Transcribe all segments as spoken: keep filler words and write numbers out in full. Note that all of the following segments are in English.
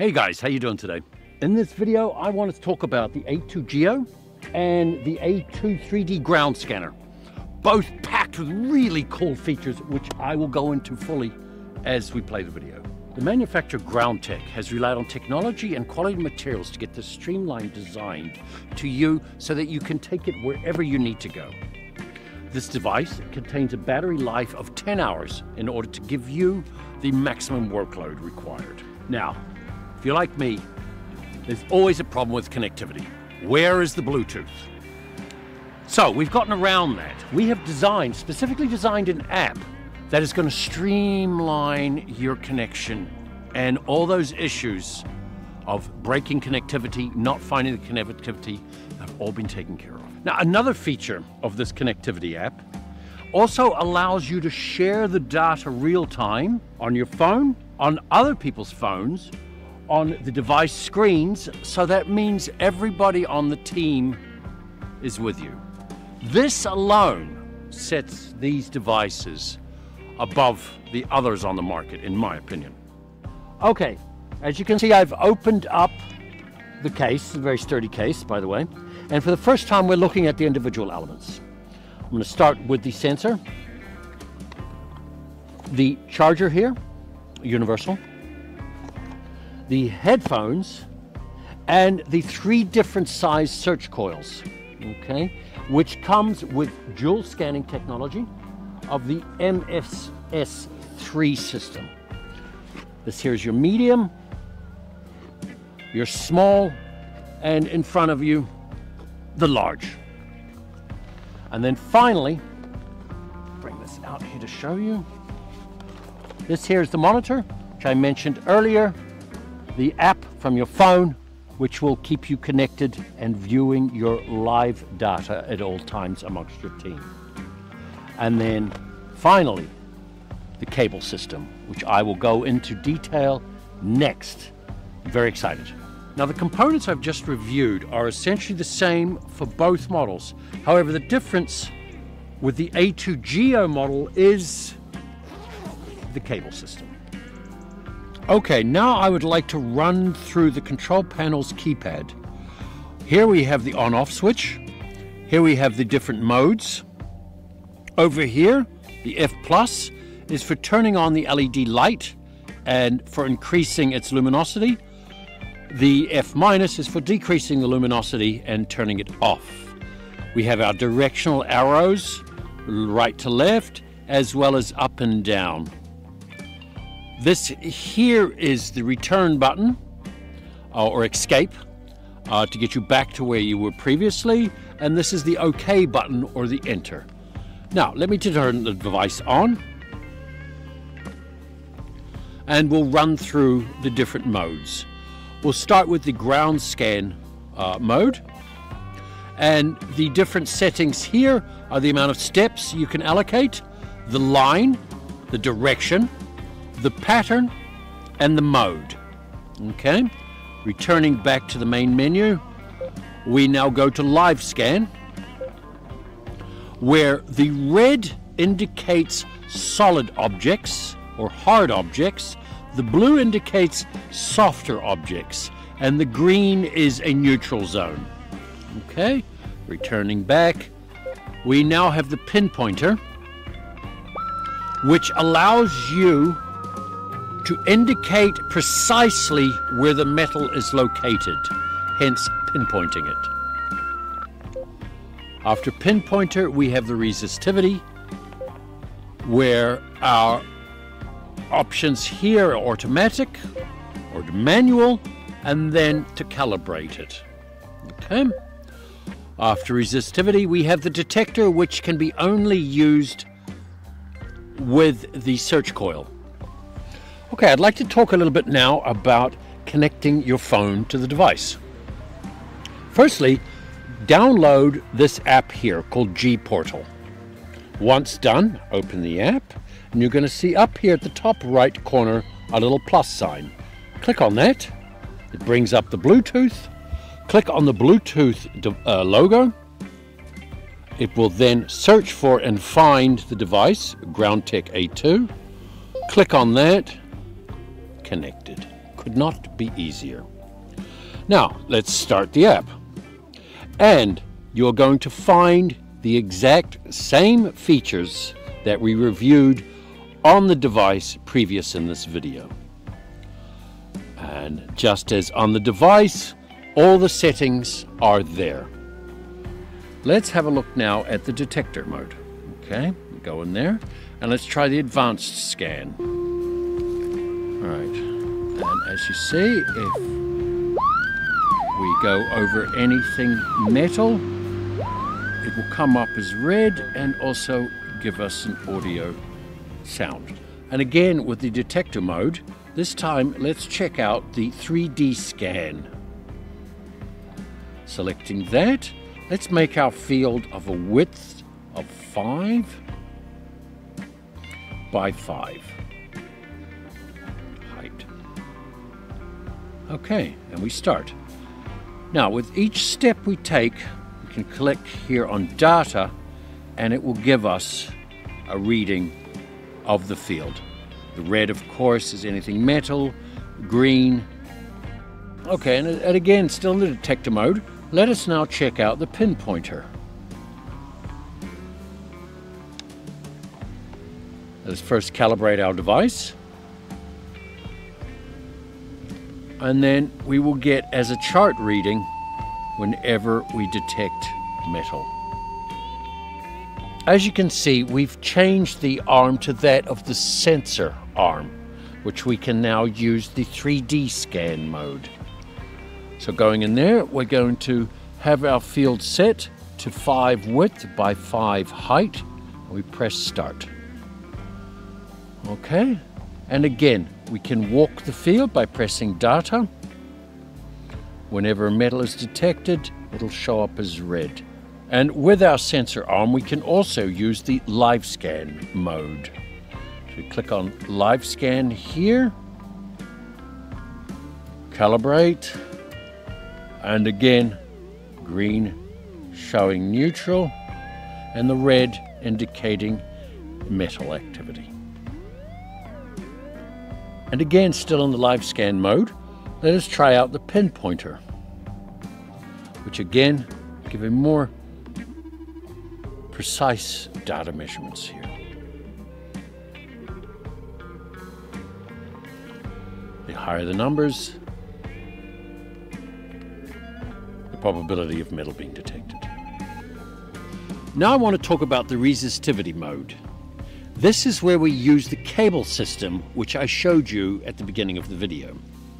Hey guys, how you doing today? In this video, I want to talk about the A two Geo and the A two three D ground scanner. Both packed with really cool features, which I will go into fully as we play the video. The manufacturer GroundTech has relied on technology and quality materials to get this streamlined design to you so that you can take it wherever you need to go. This device contains a battery life of ten hours in order to give you the maximum workload required. Now, if you're like me, there's always a problem with connectivity. Where is the Bluetooth? So we've gotten around that. We have designed, specifically designed an app that is going to streamline your connection, and all those issues of breaking connectivity, not finding the connectivity, have all been taken care of. Now, another feature of this connectivity app also allows you to share the data real time on your phone, on other people's phones, on the device screens, so that means everybody on the team is with you. This alone sets these devices above the others on the market, in my opinion. Okay, as you can see, I've opened up the case, a very sturdy case, by the way, and for the first time we're looking at the individual elements. I'm going to start with the sensor, the charger here, universal, the headphones, and the three different size search coils, okay, which comes with dual scanning technology of the M S S three system. This here is your medium, your small, and in front of you, the large. And then finally, bring this out here to show you. This here is the monitor, which I mentioned earlier, the app from your phone, which will keep you connected and viewing your live data at all times amongst your team. And then finally, the cable system, which I will go into detail next. Very excited. Now, the components I've just reviewed are essentially the same for both models. However, the difference with the A two Geo model is the cable system. Okay, now I would like to run through the control panel's keypad. Here we have the on-off switch. Here we have the different modes. Over here, the F plus is for turning on the L E D light and for increasing its luminosity. The F minus is for decreasing the luminosity and turning it off. We have our directional arrows, right to left, as well as up and down. This here is the return button, uh, or escape, uh, to get you back to where you were previously, and this is the OK button, or the enter. Now, let me turn the device on, and we'll run through the different modes. We'll start with the ground scan uh, mode, and the different settings here are the amount of steps you can allocate, the line, the direction, the pattern, and the mode. Okay, returning back to the main menu, we now go to live scan, where the red indicates solid objects or hard objects, the blue indicates softer objects, and the green is a neutral zone. Okay, returning back, we now have the Pinpointer, which allows you to indicate precisely where the metal is located, hence pinpointing it. After Pinpointer, we have the resistivity, where our options here are automatic or manual, and then to calibrate it. Okay. After resistivity, we have the detector, which can be only used with the search coil. Okay, I'd like to talk a little bit now about connecting your phone to the device. Firstly, download this app here called G Portal. Once done, open the app, and you're going to see up here at the top right corner a little plus sign. Click on that. It brings up the Bluetooth. Click on the Bluetooth uh, logo. It will then search for and find the device, GroundTech A two. Click on that. Connected. could not be easier. Now, let's start the app. And you're going to find the exact same features that we reviewed on the device previous in this video. And just as on the device, all the settings are there. Let's have a look now at the detector mode. Okay, go in there and let's try the advanced scan. All right, and as you see, if we go over anything metal, it will come up as red and also give us an audio sound. And again, with the detector mode, this time let's check out the three D scan. Selecting that, let's make our field of a width of five by five. Height. Okay, and we start. Now, with each step we take, we can click here on data and it will give us a reading of the field. The red, of course, is anything metal, green. Okay, and, and again, still in the detector mode, let us now check out the Pinpointer. Let's first calibrate our device. And then we will get as a chart reading whenever we detect metal. As you can see, we've changed the arm to that of the sensor arm, which we can now use the three D scan mode. So going in there, we're going to have our field set to five width by five height. We press start. Okay, and again, we can walk the field by pressing data. Whenever a metal is detected, it'll show up as red. And with our sensor arm, we can also use the live scan mode. So we click on live scan here, calibrate, and again, green showing neutral, and the red indicating metal activity. And again, still in the live scan mode, let us try out the Pinpointer, which again, give a more precise data measurements here. The higher the numbers, the probability of metal being detected. Now I want to talk about the resistivity mode. This is where we use the cable system, which I showed you at the beginning of the video.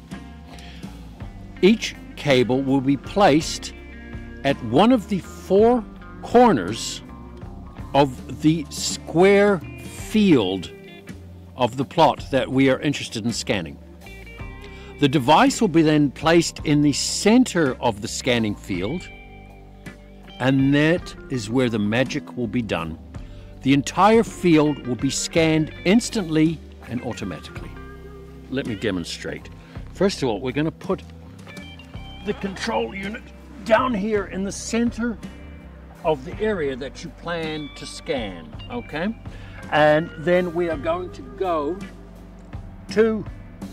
Each cable will be placed at one of the four corners of the square field of the plot that we are interested in scanning. The device will be then placed in the center of the scanning field, and that is where the magic will be done. The entire field will be scanned instantly and automatically. Let me demonstrate. First of all, we're going to put the control unit down here in the center of the area that you plan to scan, okay? And then we are going to go to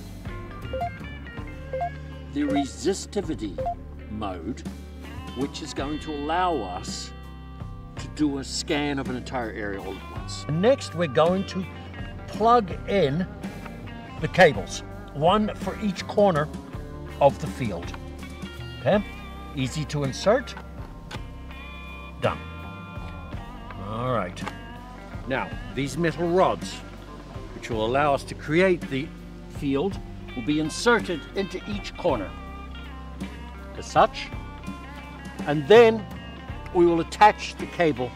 the resistivity mode, which is going to allow us to do a scan of an entire area all at once. Next, we're going to plug in the cables, one for each corner of the field. Okay, easy to insert. Done. All right. Now, these metal rods, which will allow us to create the field, will be inserted into each corner, as such, and then we will attach the cable,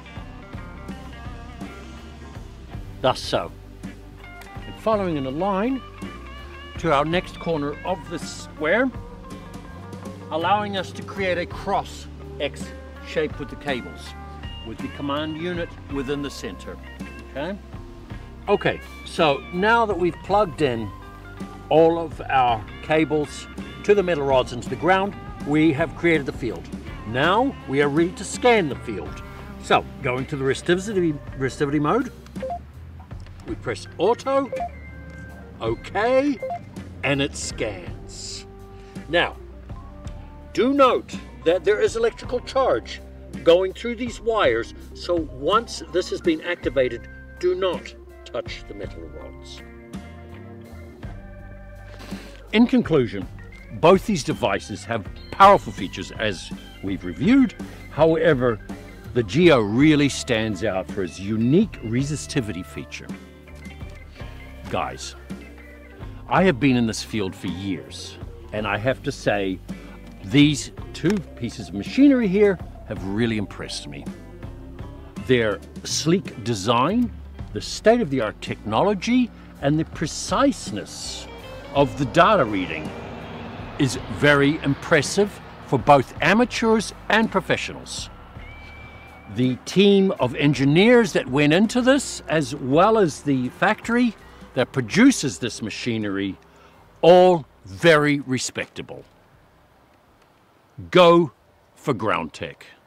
thus so, and following in a line to our next corner of the square, allowing us to create a cross X shape with the cables, with the command unit within the center. Okay? Okay, so now that we've plugged in all of our cables to the metal rods into the ground, we have created the field. Now we are ready to scan the field. So, going to the resistivity, resistivity mode, we press auto, OK, and it scans. Now, do note that there is electrical charge going through these wires, so once this has been activated, do not touch the metal rods. In conclusion, both these devices have powerful features as we've reviewed. However, the Geo really stands out for its unique resistivity feature. Guys, I have been in this field for years, and I have to say, these two pieces of machinery here have really impressed me. Their sleek design, the state-of-the-art technology, and the preciseness of the data reading is very impressive for both amateurs and professionals. The team of engineers that went into this, as well as the factory that produces this machinery, all very respectable. Go for GroundTech.